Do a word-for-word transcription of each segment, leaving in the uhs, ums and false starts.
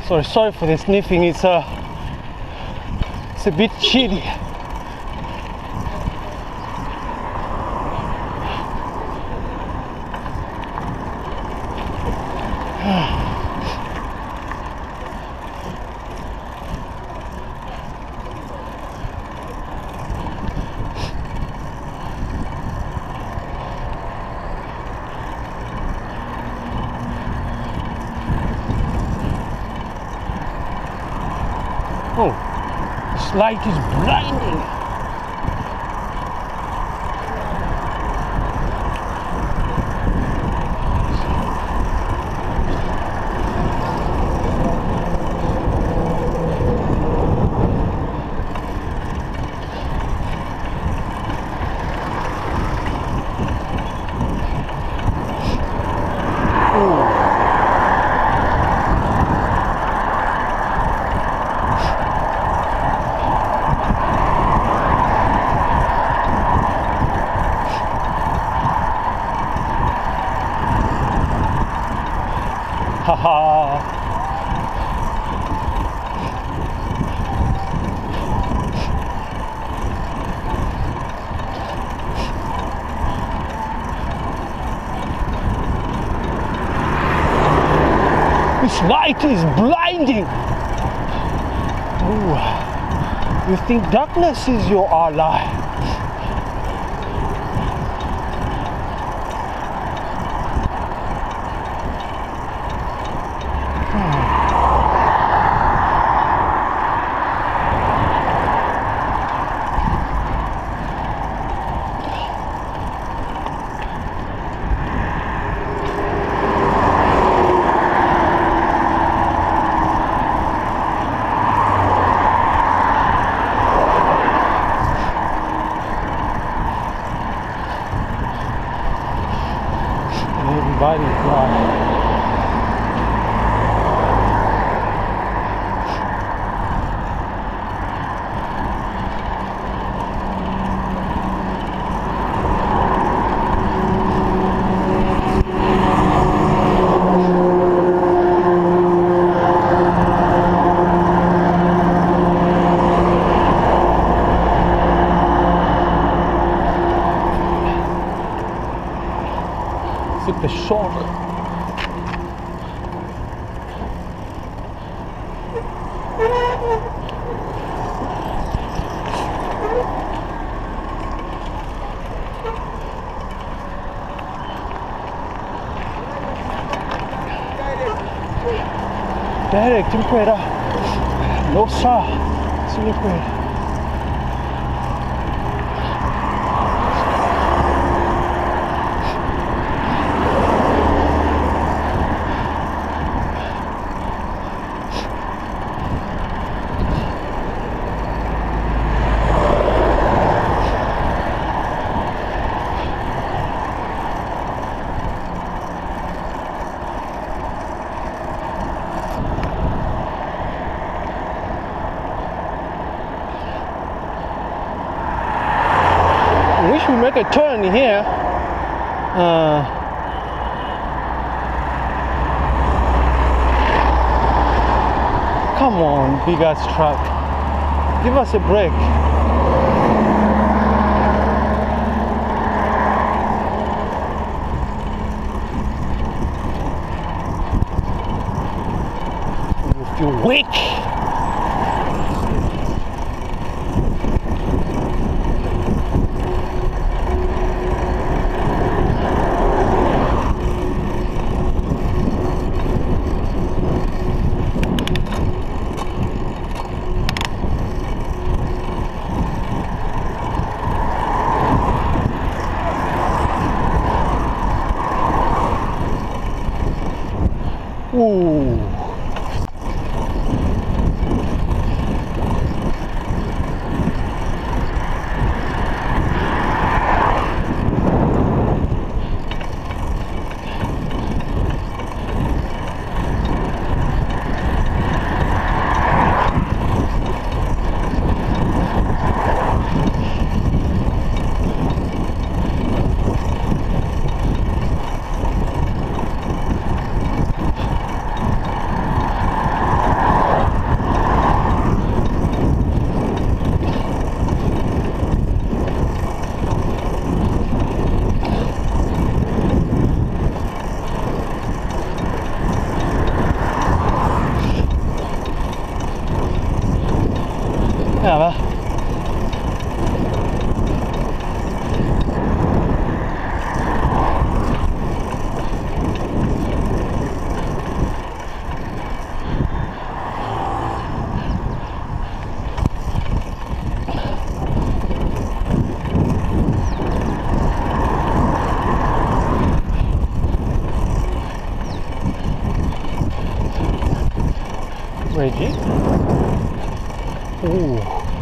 Sorry, sorry for the sniffing. It's a, it's a bit chilly. Oh, this light is blinding. Haha. This light is blinding. Ooh. You think darkness is your ally? Everybody's gone. Took the shock. Direct impreda. No sir. Slippery. We make a turn here. Uh, come on, big ass truck. Give us a break. You feel weak. Ooh. G. Ooh.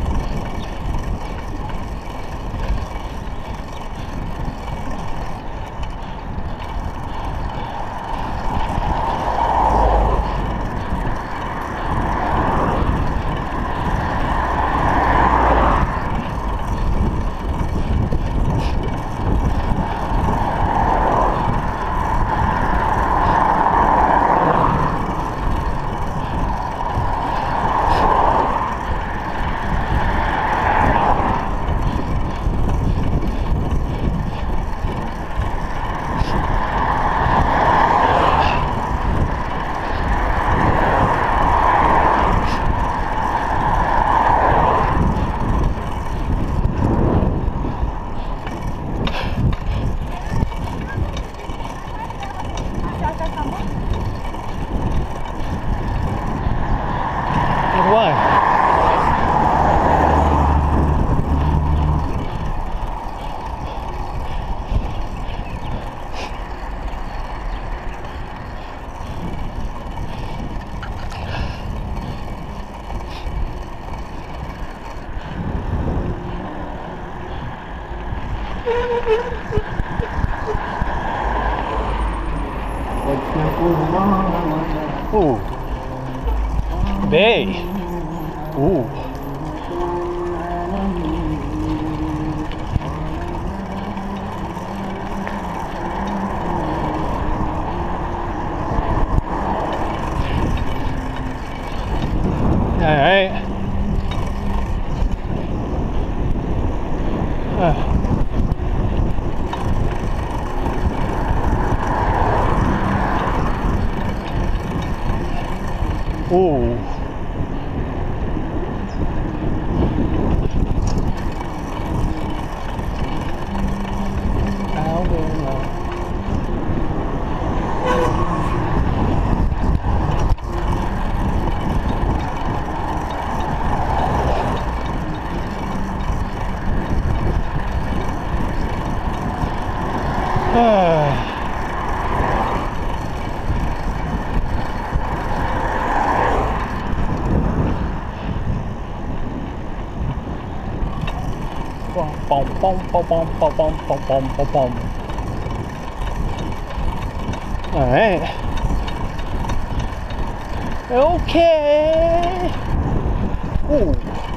Ooh. Bay. Ooh. All right. Uh. Ooh. Bom, bom, bom, bom, bom, bom, bom, bom, bom, bom. All right. Okay. Ooh.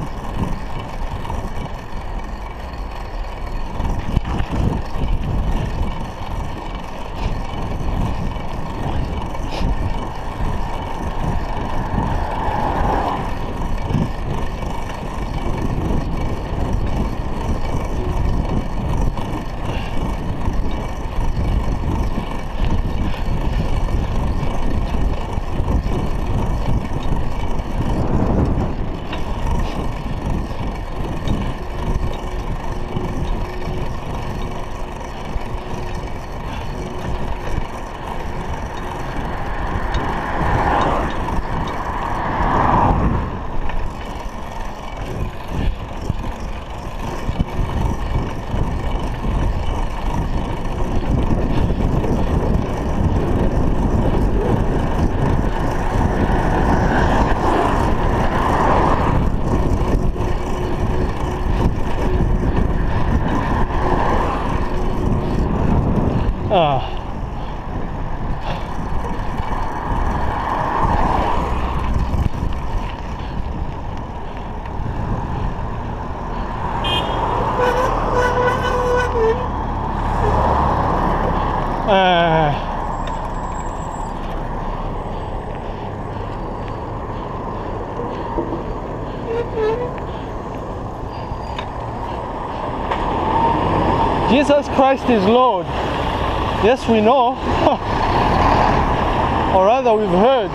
Ah. Uh. Jesus Christ is Lord. Yes, we know, or rather we've heard.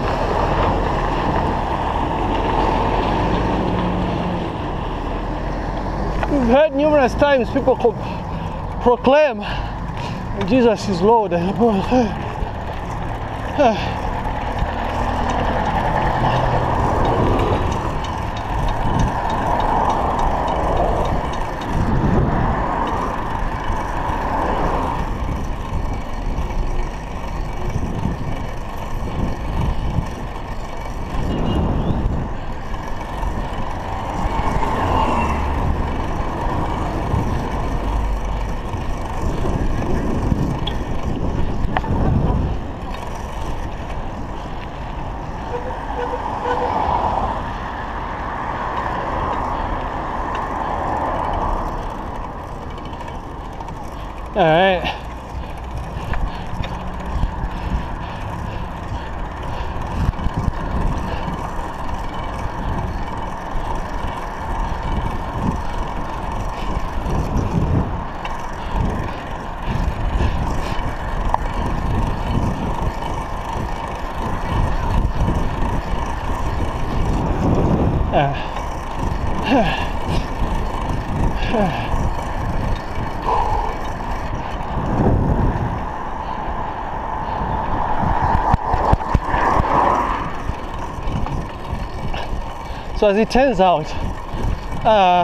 We've heard numerous times people proclaim Jesus is Lord. So as it turns out, uh,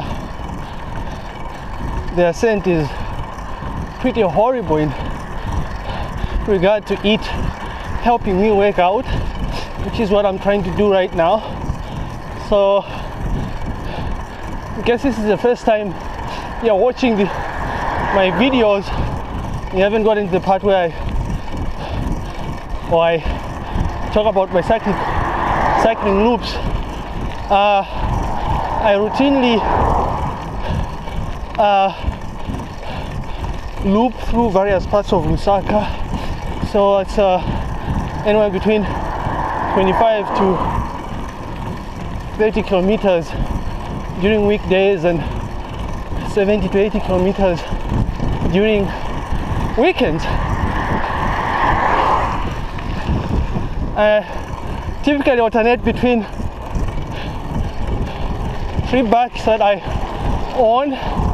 the Ascent is pretty horrible in regard to it helping me work out, which is what I'm trying to do right now. So I guess this is the first time you're watching the, my videos. You haven't gotten to the part where I, or I talk about my cycling, cycling loops. Uh, I routinely uh, loop through various parts of Lusaka. So it's uh, anywhere between twenty-five to thirty kilometers during weekdays and seventy to eighty kilometers during weekends. I typically alternate between three bikes that I own,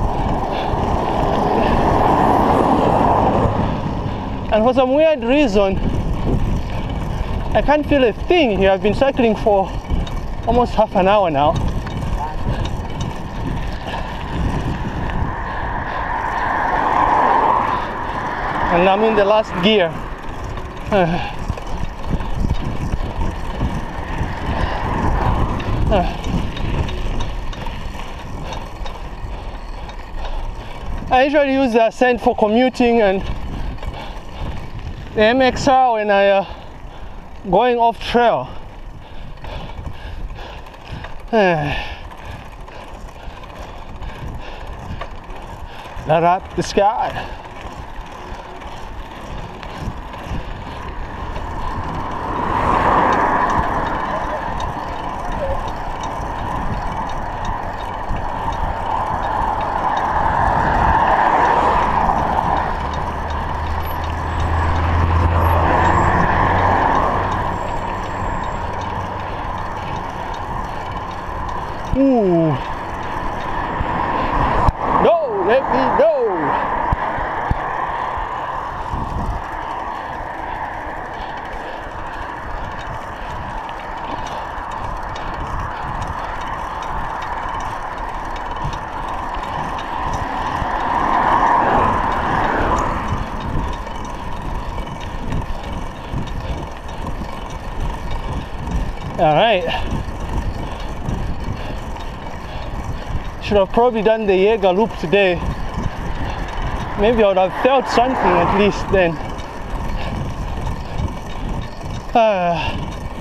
and for some weird reason I can't feel a thing here. I've been cycling for almost half an hour now. And I'm in the last gear. Uh, uh. I usually use the Ascent for commuting and the M X R when I uh, going off trail. Uh. Light up the sky. Ooh. No, let me go. All right. Should have probably done the Jaeger loop today. Maybe I would have felt something at least then. Uh,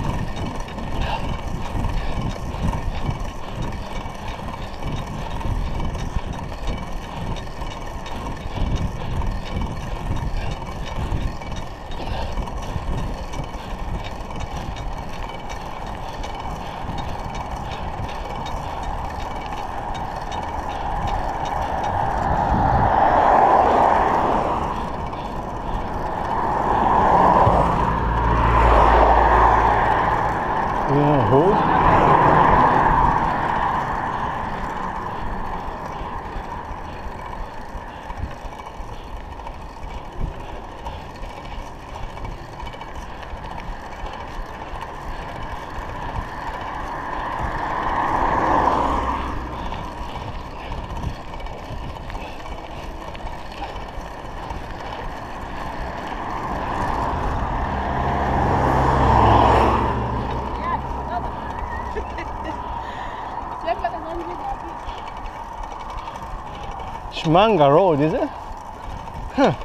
Manga Road, is it? Huh.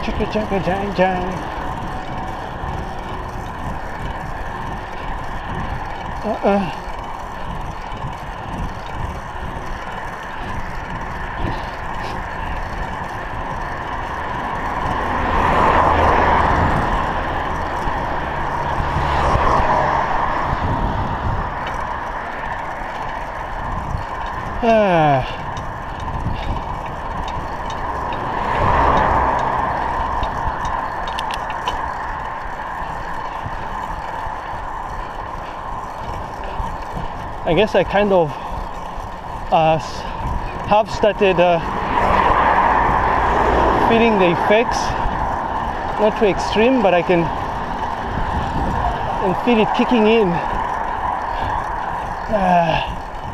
Chicka chicka jang jang. Uh-uh. Ah. I guess I kind of uh, have started uh, feeling the effects, not too extreme, but I can and feel it kicking in. Uh,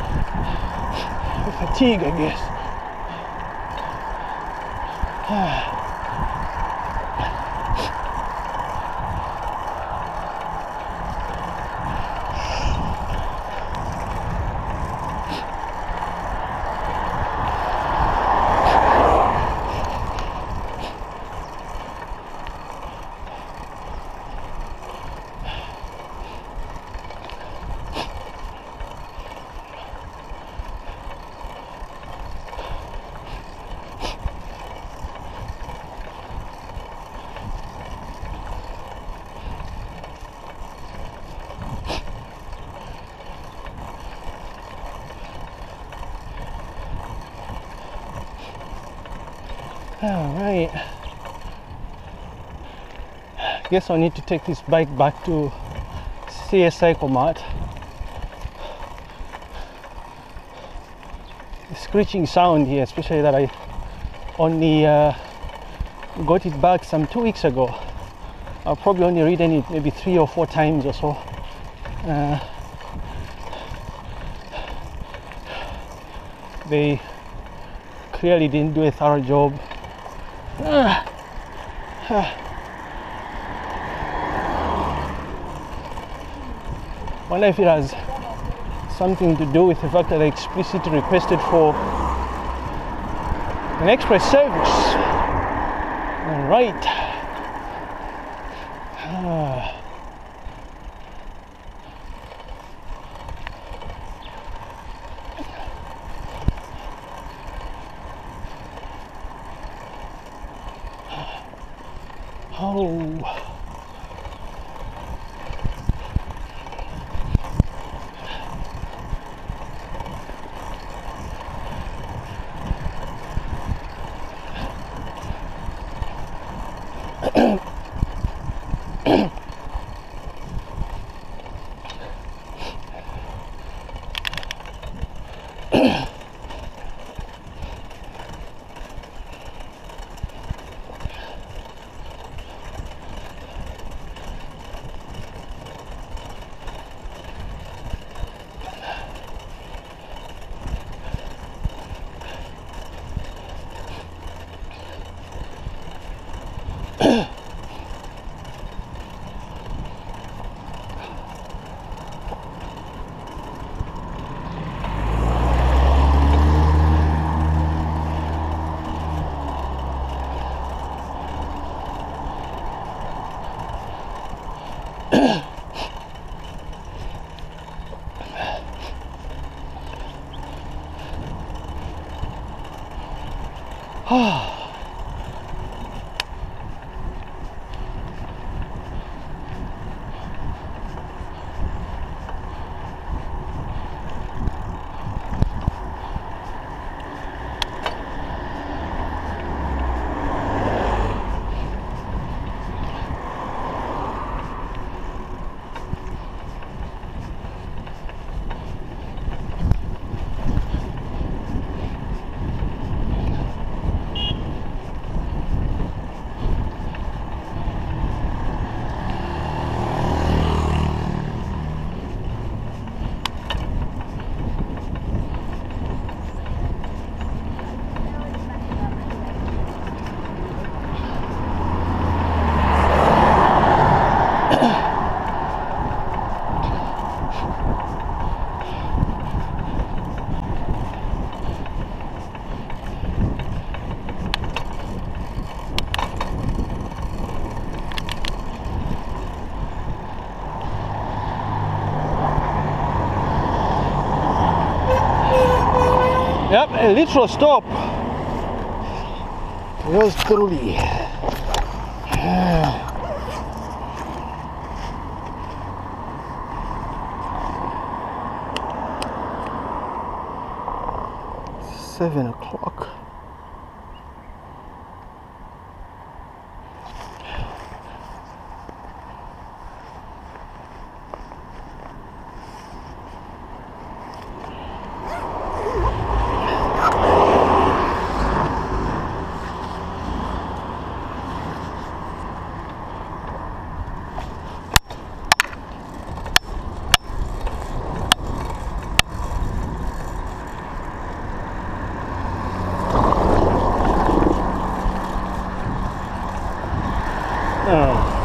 fatigue, I guess. Uh. All right. Guess I'll need to take this bike back to C S Cycle Mart. The screeching sound here, especially that I only uh, got it back some two weeks ago. I'll probably only ridden it maybe three or four times or so. Uh, they clearly didn't do a thorough job. Uh, uh. Wonder if it has something to do with the fact that I explicitly requested for an express service. All right. Uh. Oh. Yep, a literal stop. Yours truly. Seven o'clock. Oh.